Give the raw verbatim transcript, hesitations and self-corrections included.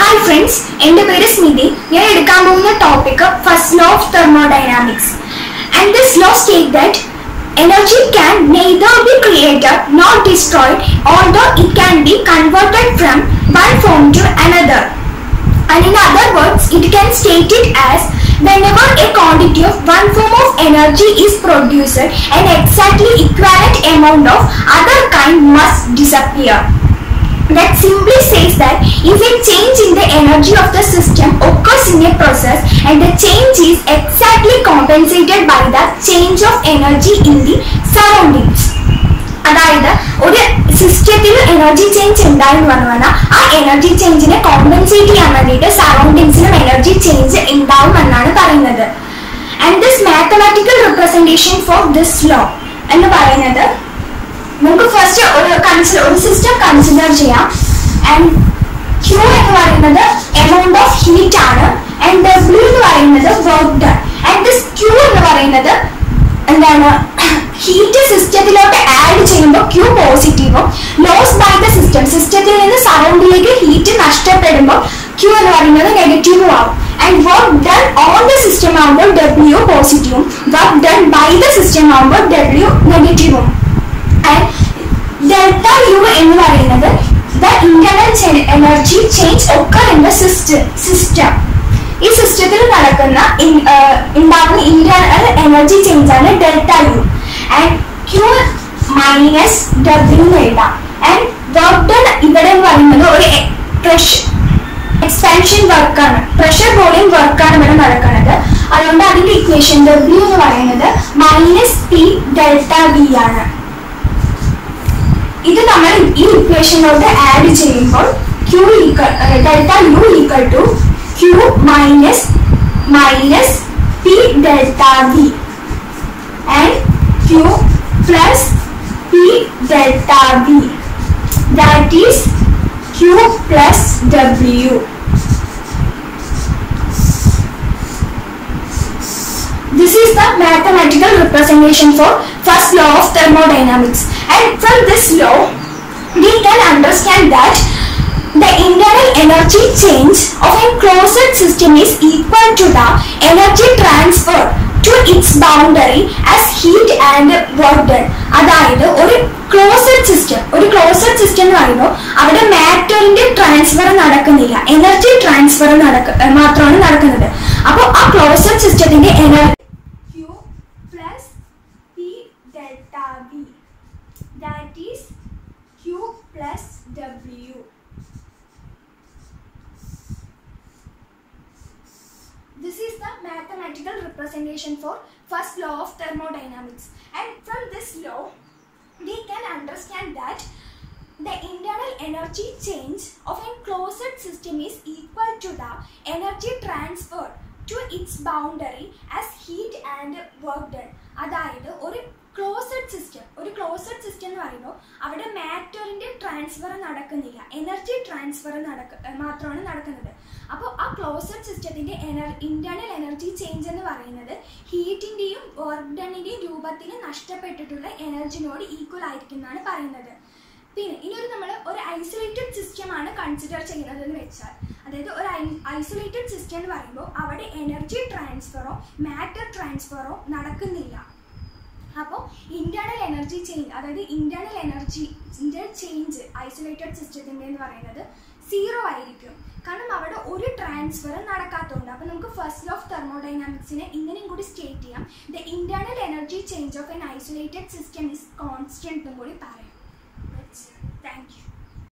Hi friends, എൻ്റെ പേര് സ്മിതി. ഞാൻ എടുക്കാൻ പോകുന്ന topic first law of thermodynamics. And this law states that energy can neither be created nor destroyed, although it can be converted from one form to another. And in other words, it can state it as whenever a quantity of one form of energy is produced, an exactly equivalent amount of other kind must disappear. That simply says that if a change in the energy of the system occurs in a process and the change is exactly compensated by the change of energy in the surroundings. അതായത് ഒരു സിസ്റ്റത്തിൽ energy change ഉണ്ടായെന്ന് പറഞ്ഞു പറഞ്ഞാൽ ആ energy ചേഞ്ചിനെ compensate ചെയ്യാൻ വേണ്ടിയിട്ട് സറൗണ്ടിങ്സിലും energy change ഉണ്ടാവും എന്നാണ് പറയുന്നത്. And this mathematical representation for this law എന്ന് പറയുന്നത് നമുക്ക് ഫസ്റ്റ് ഒരു കൺസിഡർ ഒരു സിസ്റ്റം കൺസിഡർ ചെയ്യാം. ആൻഡ് ക്യൂ എന്ന് പറയുന്നത് എമൗണ്ട് ഓഫ് ഹീറ്റ് ആണ്. ആൻഡ് ഡബ്ല്യൂ എന്ന് പറയുന്നത് work done. And this Q എന്ന് പറയുന്നത് എന്താണ്, ഹീറ്റ് സിസ്റ്റത്തിലോട്ട് ആഡ് ചെയ്യുമ്പോൾ ക്യൂ പോസിറ്റീവും ലോസ് ബൈ ദ സിസ്റ്റം സിസ്റ്റത്തിൽ നിന്ന് സറൗണ്ടിലേക്ക് ഹീറ്റ് നഷ്ടപ്പെടുമ്പോൾ ക്യൂ എന്ന് പറയുന്നത് നെഗറ്റീവും ആവും. And work done on the system ആകുമ്പോൾ ഡബ്ല്യൂ പോസിറ്റീവും work done by the system ആകുമ്പോൾ ഡബ്ല്യൂ നെഗറ്റീവും. ആൻഡ് ഡെൽറ്റ യു എന്ന് പറയുന്നത് the internal energy change occur in the system system ഈ സിസ്റ്റത്തിൽ നടക്കുന്ന ഉണ്ടാകുന്ന ഇന്റർണൽ എനർജി ചേഞ്ച് ആണ് delta U. And Q minus W എന്ന് എഴുതാം. ആൻഡ് വർക്ക് ഡൺ ഇവിടെ എന്ന് പറയുന്നത് ഒരു പ്രഷർ എക്സ്പാൻഷൻ വർക്കാണ്, പ്രഷർ വോളിയം വർക്കാണ് ഇവിടെ നടക്കുന്നത്. അതുകൊണ്ട് അതിന്റെ ഇക്വേഷൻ ഡബ്ല്യൂ എന്ന് പറയുന്നത് മൈനസ് പി ഡെൽറ്റ വി ആണ്. ഇത് നമ്മൾ ഈ ഇക്വേഷനിലോട്ട് ആഡ് ചെയ്യുമ്പോൾ Q equal delta U equal to Q minus minus P delta V and Q plus P delta V that is Q plus W. This is the mathematical representation for first law of thermodynamics. And from this law, we can understand that the internal energy change of a closed system is equal to the energy transfer to its boundary as heat and work done. അതായത് ഒരു closed system ഒരു closed system എന്ന് പറയുമ്പോൾ അവിടെ മാറ്ററിന്റെ transfer നടക്കുന്നില്ല, energy transfer നടക്ക മാത്രമാണ് നടക്കുന്നത്. അപ്പോൾ ആ ക്ലോസ്ഡ് സിസ്റ്റത്തിന്റെ energy delta V, that is Q plus W. This is the mathematical representation for first law of thermodynamics. And from this law we can understand that the internal energy change of a closed system is equal to the energy transfer to its boundary as heat and work done. അതായത് ഒരു closed system ഒരു closed system എന്ന് പറയുമ്പോൾ അവിടെ മാറ്ററിന്റെ transfer നടക്കുന്നില്ല, energy transfer നടക്ക മാത്രമാണ് നടക്കുന്നത്. അപ്പോൾ ആ ക്ലോസ്ഡ് സിസ്റ്റത്തിന്റെ എനർ ഇന്റേണൽ എനർജി ചേഞ്ച് എന്ന് പറയുന്നത് ഹീറ്റിന്റെയും വർക്ക് ഡണിന്റെയും രൂപത്തിൽ നഷ്ടപ്പെട്ടിട്ടുള്ള എനർജിനോട് ഈക്വൽ ആയിരിക്കും എന്നാണ് പറയുന്നത്. പിന്നെ ഇനിയൊരു നമ്മൾ ഒരു ഐസൊലേറ്റഡ് സിസ്റ്റം ആണ് കൺസിഡർ ചെയ്യുന്നത് എന്ന് വെച്ചാൽ, അതായത് ഒരു ഐസൊലേറ്റഡ് സിസ്റ്റം എന്ന് പറയുമ്പോൾ അവിടെ എനർജി ട്രാൻസ്ഫറോ മാറ്റർ ട്രാൻസ്ഫറോ നടക്കുന്നില്ല. അപ്പോൾ ഇന്റേണൽ എനർജി ചേഞ്ച് അതായത് ഇന്റേണൽ എനർജിൻ്റെ ചേഞ്ച് ഐസൊലേറ്റഡ് സിസ്റ്റത്തിൻ്റെ എന്ന് പറയുന്നത് സീറോ ആയിരിക്കും, കാരണം അവിടെ ഒരു ട്രാൻസ്ഫർ നടക്കാത്തതുകൊണ്ട്. അപ്പോൾ നമുക്ക് ഫസ്റ്റ് ലോ ഓഫ് തെർമോഡൈനാമിക്സിനെ ഇങ്ങനെയും കൂടി സ്റ്റേറ്റ് ചെയ്യാം, the internal energy change of an isolated system is constant എന്നും കൂടി പറയാം. Thank U.